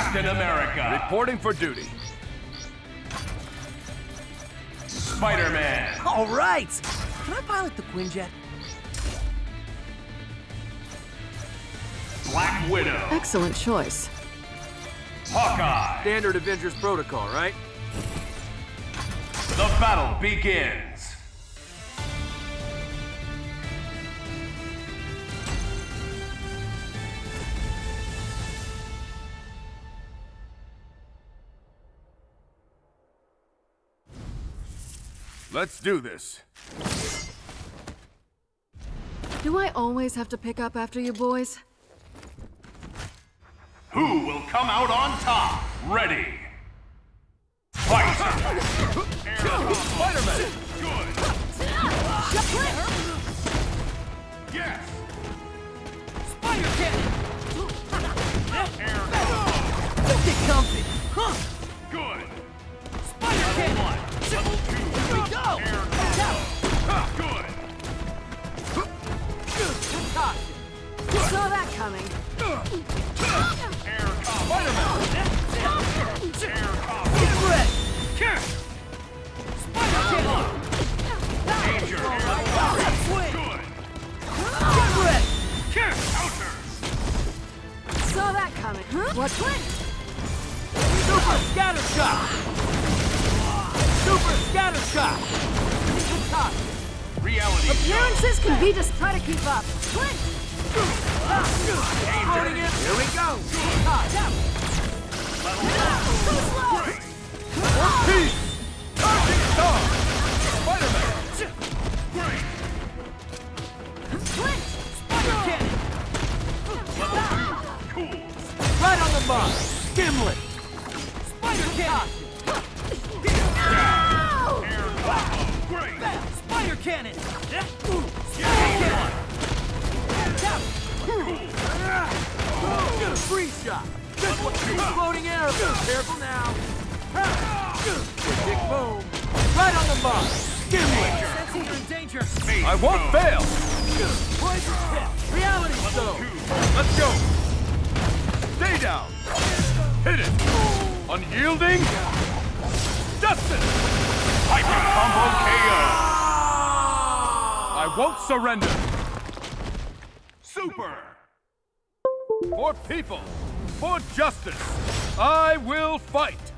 Captain America. Reporting for duty. Spider-Man. All right! Can I pilot the Quinjet? Black Widow. Excellent choice. Hawkeye. Standard Avengers protocol, right? The battle begins. Let's do this. Do I always have to pick up after you boys? Who will come out on top? Ready. Fight! Spider-Man! Good. Yes. Spider Cannon! Air Don't get comfy! Huh! Good. Spider Cannon! Level 2. Here we go! Air Good. Saw that coming. Air Spider-Man! Air Get ready! Spider Cannon! Danger. Left swing! Good. Get ready! Counter. Saw that coming. Huh? What? Super Scatter Shot! Super Scatter Shot! Reality show. Appearances can be just try to keep up. Clint! Floating in! Here we go! Great. Peace! Target star! Spider-Man! Great. Clint! Spider Cannon! Level 2. Cool. Right on the mark! Gimlet! Spider Cannon! Air combo. Great. Spider Cannon! Spider Cannon! Get a free shot! Floating arrow! Careful now! Big boom! Right on the mark! Gimlet! Sensing you're in danger! I won't fail! Poison tip! Reality stone! Let's go! Stay down! Hit it! Unyielding! Justice! Hyper combo KO. I won't surrender! Super. For people! For justice! I will fight!